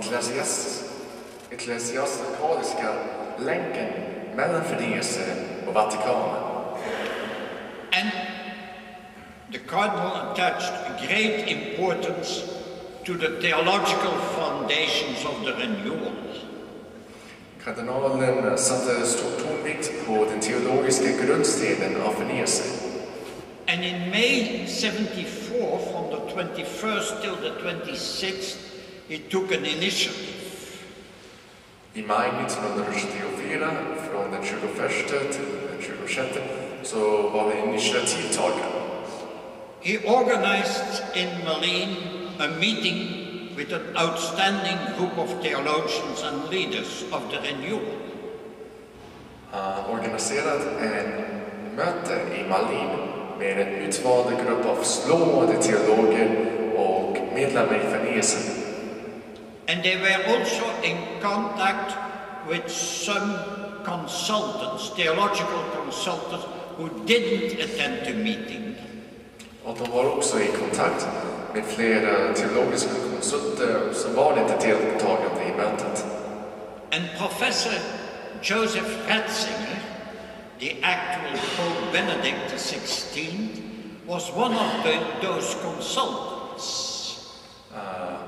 ecklesiastikaliska länken mellan förnyelse och Vatikanen. And the cardinal attached great importance to the theological foundations of the renewal. Kardinalen satte stor tonvikt på den teologiska grundstenen av förnyelsen. And in May 74, from the 21st till the 26th, he took an initiative. I maj 1974, från den 21 till den 26, så var det initiativtagare. He organized in Malin a meeting with an outstanding group of theologians and leaders of the renewal. Han organiserade en möte i Malin med en utvald grupp av slående teologer och medlemmar i förnyelsen. And they were also in contact with some consultants, theological consultants, who didn't attend the meeting. Och de var också i kontakt med flera teologiska konsulter som var inte deltagande i mötet. And Professor Joseph Ratzinger, the actual Pope Benedict XVI, was one of those consultants.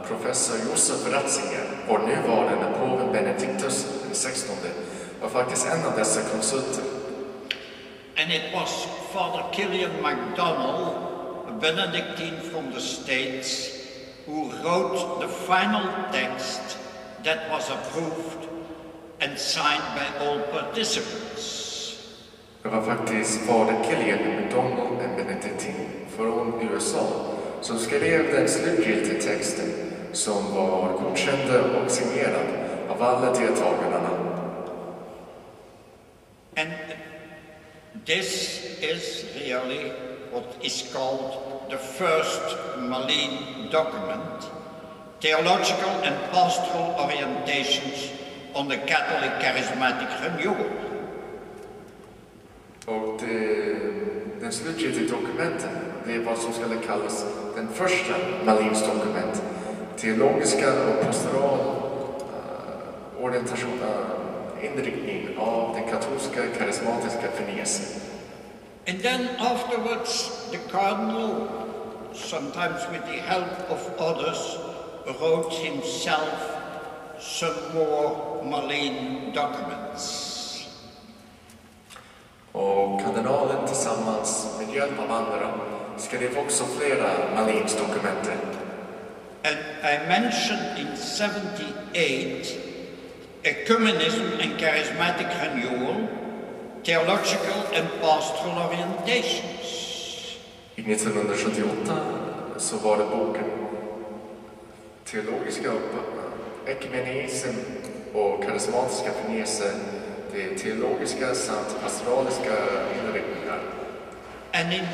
professor Josef Ratzinger, vår nuvarande påve Benedictus XVI, var faktiskt en av dessa konsulter. And it was Father Killian MacDonald, a Benedictine from the States, who wrote the final text that was approved and signed by all participants. Det var faktiskt Fader Killian MacDonald, en benediktin från USA, som skrev den slutgiltiga texten som var godkänd och signerad av alla deltagarna. And this is really what is called the first Malin document, Theological and Pastoral Orientations on the Catholic Charismatic Renewal. Och den slutgiltiga dokumenten, det är vad som skulle kallas den första Malins dokument, teologiska och pastoral orientation, inriktning av den katolska karismatiska förnyelsen. And then afterwards, the cardinal, sometimes with the help of others, wrote himself some more Malin documents. Och kardinalen tillsammans med hjälp av andra skrev också flera Malins dokument. And I mentioned in 78 Ecumenism and Charismatic Renewal, Theological and Pastoral Orientations. I 1978 så var det boken Teologiska ekumenism och karismatiska förnyelse, det teologiska samt pastoraliska inriktningar. And in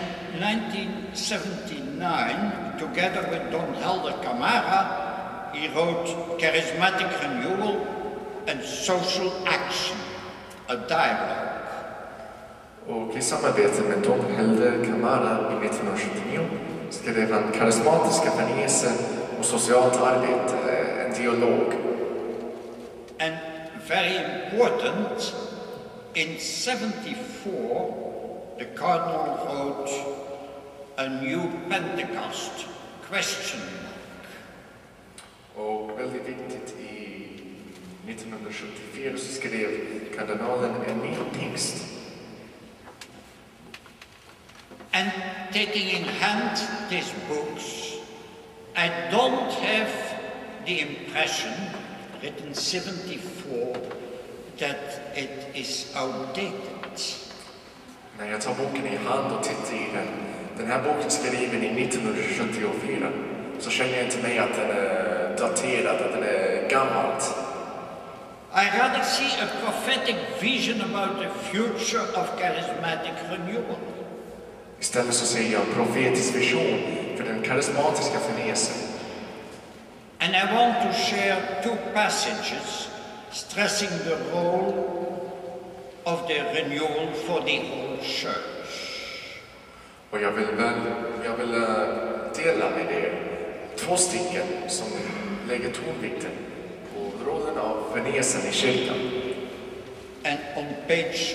1979, together with Don Helder Camara, he wrote Charismatic Renewal and Social Action, a dialogue. Och i samarbete med Don Helder Camara i 1979 skrev han karismatiska förnyelse och socialt arbete, en dialog. And very important, in 74, the Cardinal wrote a new Pentecost question mark. Och väldigt viktigt, i 1974 så skrev kardinalen en ny pingst. And taking in hand these books, I don't have the impression, written 74, that it is outdated. När jag tar boken i hand och tittar i den här boken skriven i 1974, så känner jag inte mig att den är daterad, att den är gammalt. I rather see a prophetic vision about the future of charismatic renewal. Istället så ser jag en profetisk vision för den karismatiska förnyelsen. And I want to share two passages stressing the role of the renewal for the whole church. Och jag vill dela med er två stycken som lägger tonvikten på rollen av förnyelsen i kyrkan. And on page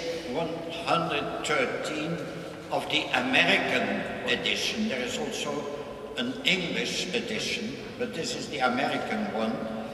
113 of the American edition, there is also an English edition, but this is the American one.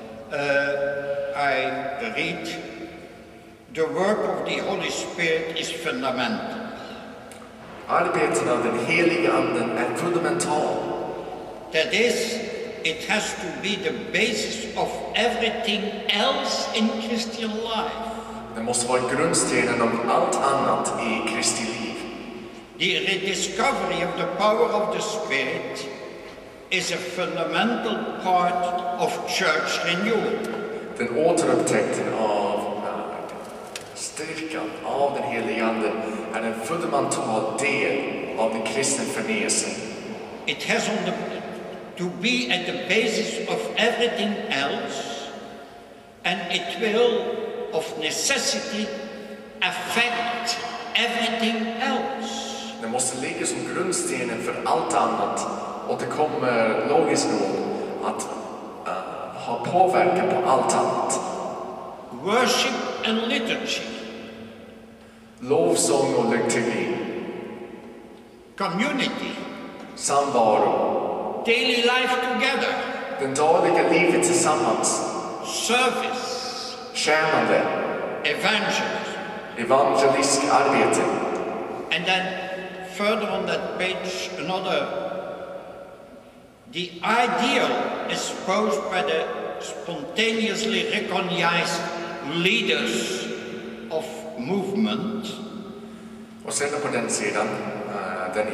I read, the work of the Holy Spirit is fundamental. Arbetet av den heliga anden är fundamental. That is, it has to be the basis of everything else in Christian life. Det måste vara grundstenen av allt annat i Kristi liv. The rediscovery of the power of the Spirit is a fundamental part of church renewal. Den återupptäckten av styrkan av den heliga anden är en fundamental del av den kristna förnyelsen. It has to be at the basis of everything else, and it will, of necessity, affect everything else. Det måste ligga som grundstenen för allt annat, och det kommer logiskt nog att ha påverkan på allt annat. Worship and liturgy. Lovsång och liturgi. Community. Samvaro. Daily life together. Den dagliga livet tillsammans. Service. Tjänande. Evangelism. Evangelisk arbete. And then further on that page, the ideal is posed by the spontaneously recognized leaders of movement. Och sen på den sidan, den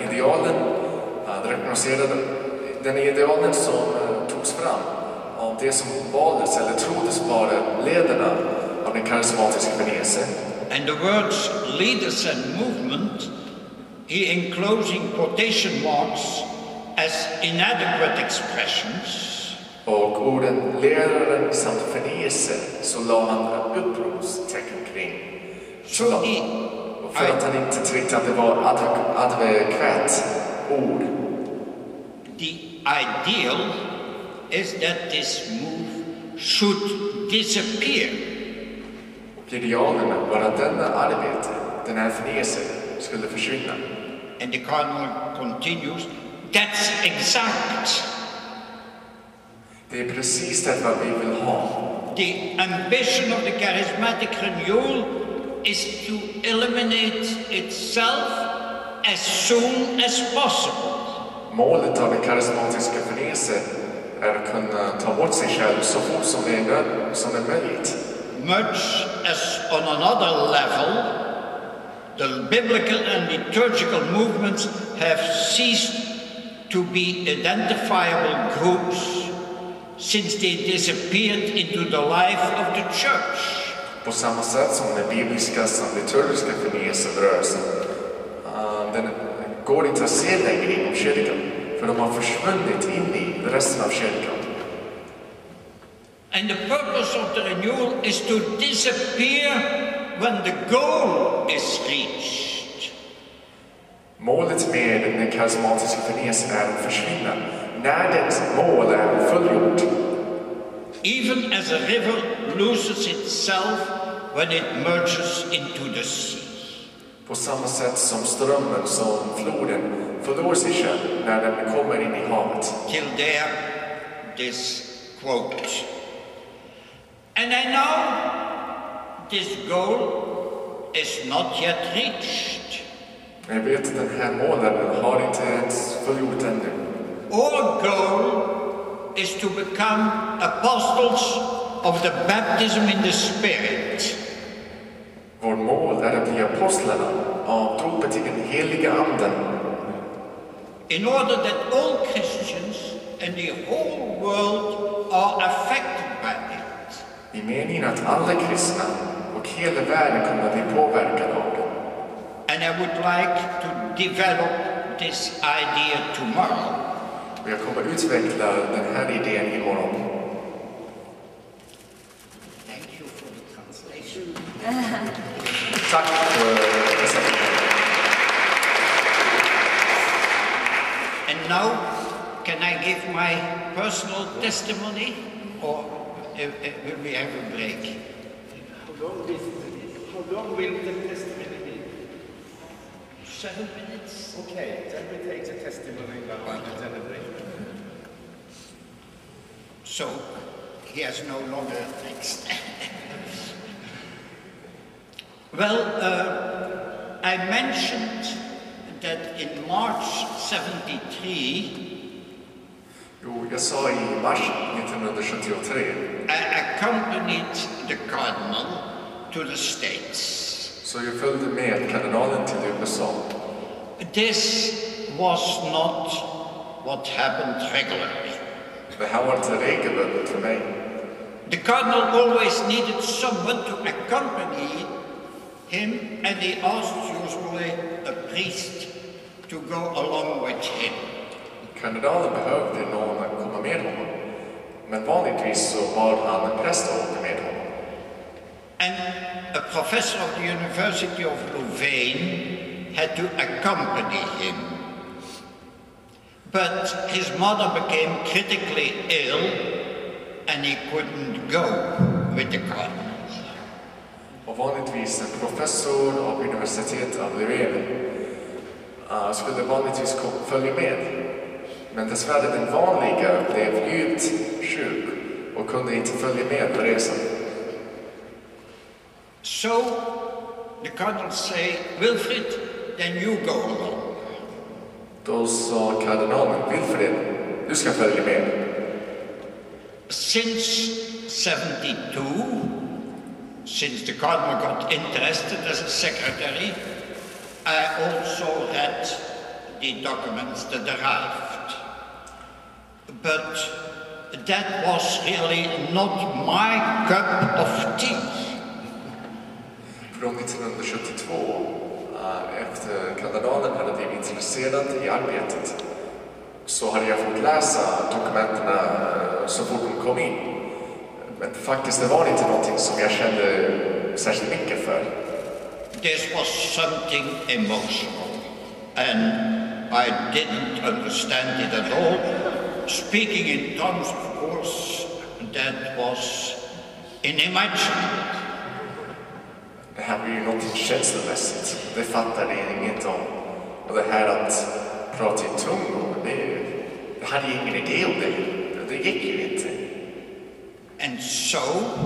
idealen som togs fram av det som valdes eller troddes vara ledarna av den karismatiska förnyelsen. And the words leaders and movement, he enclosing quotation marks as inadequate expressions. Och orden ledaren samt förnyelse så la han uppropstecken kring. Och för att han inte tyckte att det var adekvat ord. The ideal is that this move should disappear. Och idealen var att denna arbete, den här förnyelsen, skulle försvinna. And the cardinal continues, that's exact. Det är precis det vad vi vill ha. The ambition of the charismatic renewal is to eliminate itself as soon as possible. Målet av den karismatiska förnyelsen är att kunna ta bort sig själv så fort som det är möjligt. Much as on another level, the biblical and liturgical movements have ceased to be identifiable groups since they disappeared into the life of the church. På samma sätt som den bibliska och liturgiska förnyelserörelsen, den går inte att se längre inom kyrkan, för de har försvunnit in i resten av kyrkan. And the purpose of the renewal is to disappear when the goal is reached. Målet med den karismatiska förnyelsen är att försvinna när dess mål är fullgjort. Even as a river loses itself when it merges into the sea. På samma sätt som strömmen, som floden, förlorar sig själv när den kommer in i havet. Till there, this quote. And I know this goal is not yet reached. Jag vet att den här målen har inte ens fullgjort ännu. Our goal is to become apostles of the baptism in the Spirit. Vårt mål är att bli apostlarna av dopet i den heliga anden. In order that all Christians and the whole world are affected by it. I meningen att alla kristna och hela världen kommer att bli påverkade av det. And I would like to develop this idea tomorrow. Och jag kommer utveckla den här idén imorgon. Thank you for the translation. Tack för översättningen. And now, can I give my personal testimony, or will we have a break? How long will the testimony be? 7 minutes. Okay, then we take the testimony now and then a break. So, he has no longer a text. Well, I mentioned that in March 73, Jo, jag sa i mars 1973 I accompanied the cardinal to the States. så jag följde med kardinalen till USA. This was not what happened regularly. Det här var inte regelbundet för mig. The cardinal always needed someone to accompany him, and he asked usually a priest to go along with him. Kardinalen behövde någon att komma med honom. Men vanligtvis så var han en präst att åka med honom. And a professor of the University of Louvain had to accompany him. But his mother became critically ill and he couldn't go with the cardinal. Och vanligtvis en professor av universitetet av Louvain skulle vanligtvis följa med. Men dessvärre den vanliga blev djupt kunde inte följa med på resan. So the cardinal say, Wilfrid, then you go along. Då sa kardinalen, Wilfrid, du ska följa med. Since 72, since the cardinal got interested as a secretary, I also read the documents that arrived. But that was really not my cup of tea. Från 1972, efter kardinalen hade blivit intresserad i arbetet, så hade jag fått läsa dokumenten så fort de kom in. Men faktiskt det var inte någonting som jag kände särskilt mycket för. This was something emotional, and I didn't understand it at all. Speaking in tongues, of course, that was inimaginable. Det här blir ju någonting känslomässigt. Det fattade jag inget om. Och det här att prata i tungor, det hade jag ingen idé om det. Det gick ju inte. And so,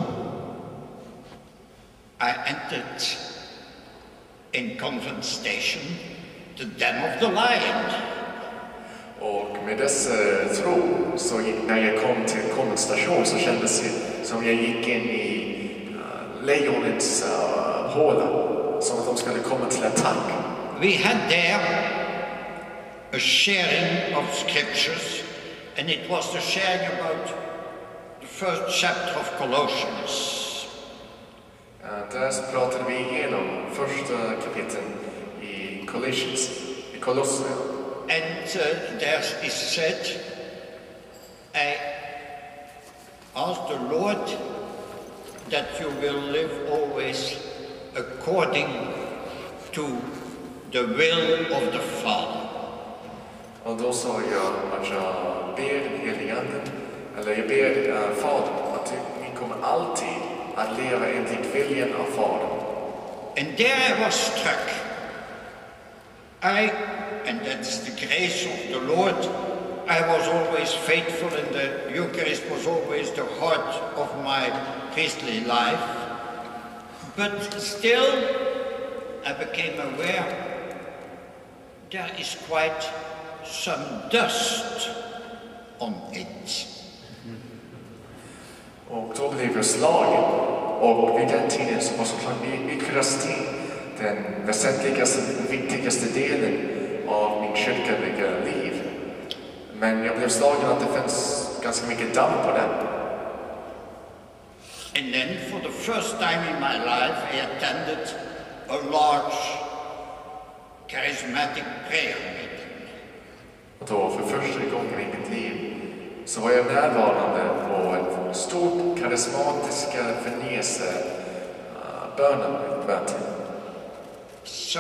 I entered in Convent Station, the den of the lion. Och med dessa tro, så när jag kom till Convent Station så kändes det som jag gick in i lejonets håla, som att de skulle komma till attack. We had there a sharing of scriptures, and it was the sharing about the first chapter of Colossians. Där pratade vi igenom första kapiteln i Colossians, i Kolosser. And there is said, I ask the Lord that you will live always according to the will of the Father. Och då sa jag att jag ber den helige Ande, eller jag ber Fadern, att ni kommer alltid att leva enligt viljan av Fadern. And there I was struck. And that's the grace of the Lord, I was always faithful, and the Eucharist was always the heart of my priestly life. But still, I became aware there is quite some dust on it. Och då blev jag slagen. Och vid den tiden så var såklart Eukaristin den väsentligaste, viktigaste delen av min kyrkliga liv. Men jag blev slagen att det fanns ganska mycket damm på den. And then for the first time in my life I attended a large charismatic prayer meeting. Och då för första gången i mitt liv så var jag närvarande på ett stort karismatiska förnyelse bönamöte. So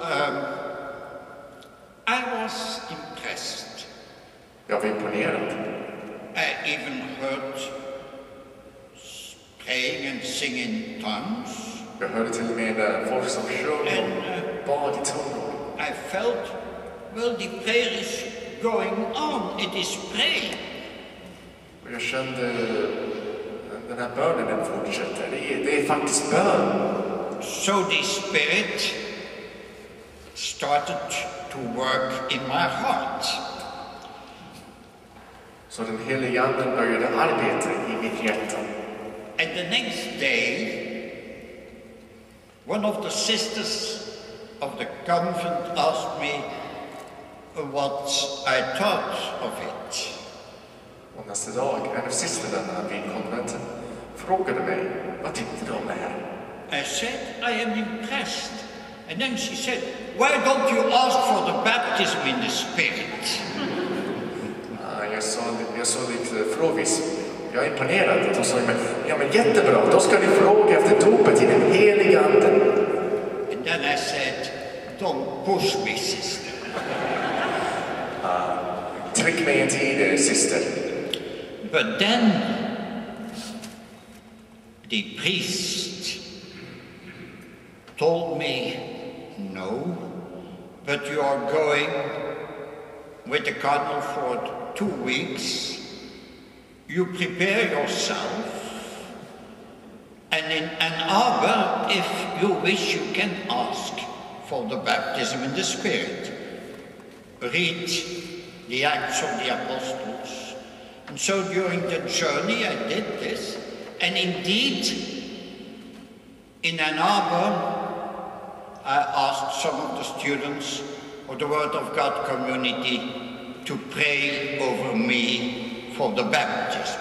I was impressed. Jag var imponerad. I even heard praying and singing tongues. Jag hörde till och med folk som sjöng och bad i tungor. I felt, well, the prayer is going on. It is praying. Och jag kände den här bönen den fortsätter. Det är faktiskt bön. So the Spirit started to work in my heart. Så den helige Anden började arbeta i mitt hjärta. And the next day, one of the sisters of the convent asked me what I thought of it. Och nästa dag, en av systrarna vid konventen frågade mig, vad tyckte du om det här? I said, I am impressed. And then she said, why don't you ask for the baptism in the Spirit? Jag sa lite frågvis. Jag är imponerad. Då sa jag, men jättebra. Då ska ni fråga efter dopet i den heliga Anden. And then I said, don't push me, sister. Tryck mig inte i det, syster. But then the priest told me, no, but you are going with the cardinal for 2 weeks, you prepare yourself, and in Ann Arbor, if you wish, you can ask for the baptism in the Spirit. Read the Acts of the Apostles. And so during the journey I did this, and indeed in Ann Arbor I asked some of the students of the Word of God community to pray over me for the baptism.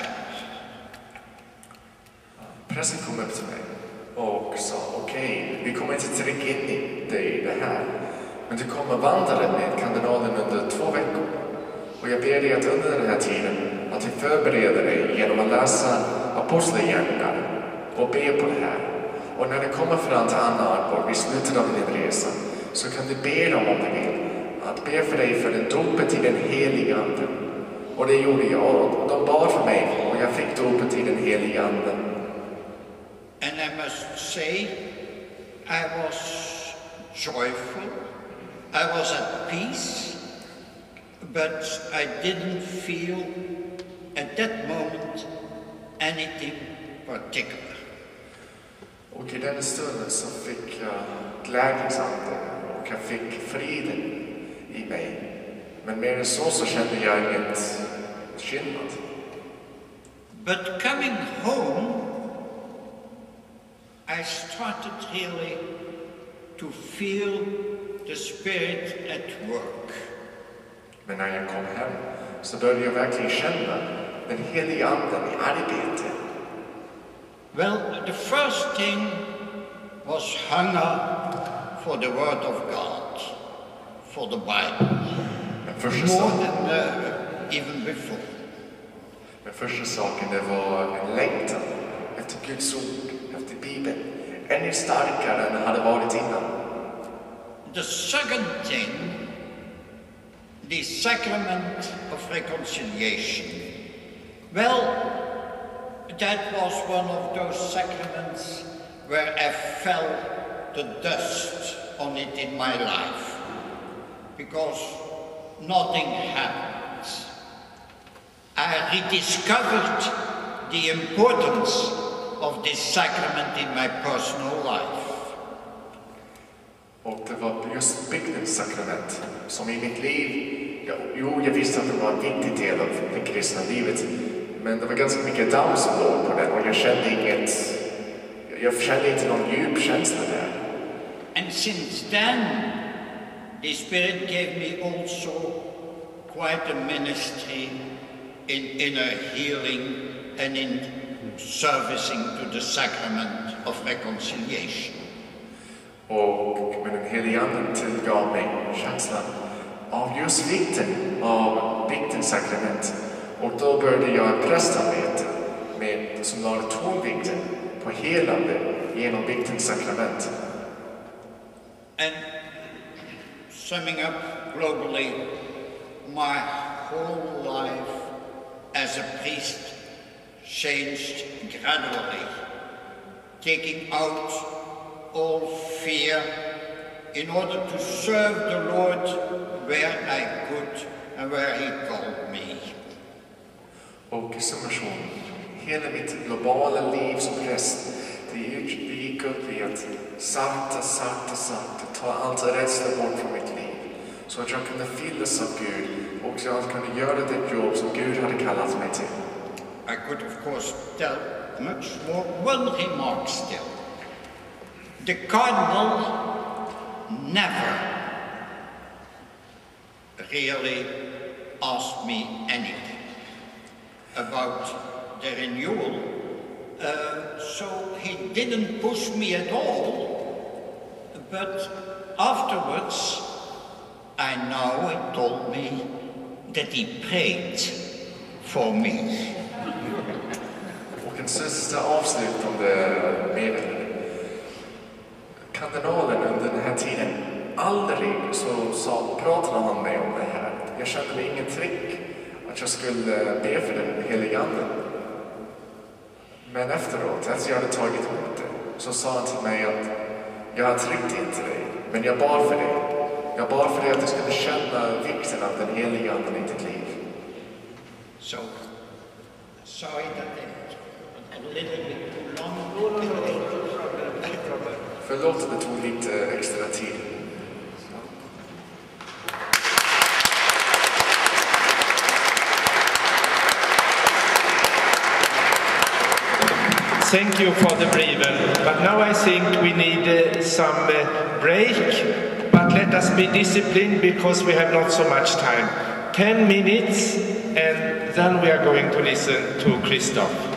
Prästen kom upp till mig och sa okej, vi kommer inte trycka in i det här, men du kommer vandra med kardinalen under 2 veckor. Och jag ber dig att under den här tiden att du förbereder dig genom att läsa apostlagärningarna och be på det här. Och när du kommer fram till Ann Arbor vid slutet av din resa så kan du be dem om du vill att be för dig för den dopet i den heliga anden. Och det gjorde jag, och de bad för mig och jag fick dopet i den heliga anden. And I must say, I was joyful, I was at peace, but I didn't feel at that moment anything particular. Och i den stunden så fick jag glädjesanden och jag fick friden i mig. Men mer än så kände jag inget skillnad. But coming home, I started really to feel the Spirit at work. Men när jag kom hem så började jag verkligen känna den heliga anden i arbete. Well, the first thing was hunger for the Word of God, for the Bible, more than even before. Den första saken det var en längtan efter Guds ord, efter Bibeln, ännu starkare än det hade varit innan. The second thing, the sacrament of reconciliation. Well, that was one of those sacraments where I felt the dust on it in my life, because nothing happened. I rediscovered the importance of this sacrament in my personal life. Och det var just bygdens sakrament som i mitt liv, jag visste att det var en viktig del av det kristna livet, men det var ganska mycket damm som låg på den och jag kände inte någon djup känsla där. And since then, the Spirit gave me also quite a ministry in inner healing and in servicing to the sacrament of reconciliation. Men den helige anden tillgav mig känslan av just vikten av bygdens sakrament. Och då började jag en prästarbete som lade tonvikten på helande genom bygdens sakrament. And summing up globally, my whole life as a priest changed gradually, taking out all fear in order to serve the Lord where I could and where He called me. Och summation, hela mitt globala liv som präst, det gick upp i att sakta ta allt rädsla bort från mitt liv. Så att jag kunde fyllas av Gud och så att jag kunde göra det jobb som Gud hade kallat mig till. I could of course tell much more. One remark still. The Cardinal never really asked me anything about the renewal, so he didn't push me at all, but afterwards I know he told me that he prayed for me. Och en sista avslutande meddelande. Kardinalen under den här tiden, aldrig så pratade han med om det här. Jag kände mig ingen tryck att jag skulle be för den heliga anden. Men efteråt, efter jag hade tagit emot det, så sa han till mig att jag tryckte inte dig, men jag bad för dig. Jag bad för dig att du skulle känna vikten av den heliga anden i ditt liv. So, Sorry that it's a little bit too long. Förlåt att det tog lite extra tid. Thank you for the breven. But now I think we need some break. But let us be disciplined because we have not so much time. 10 minutes and then we are going to listen to Christoph.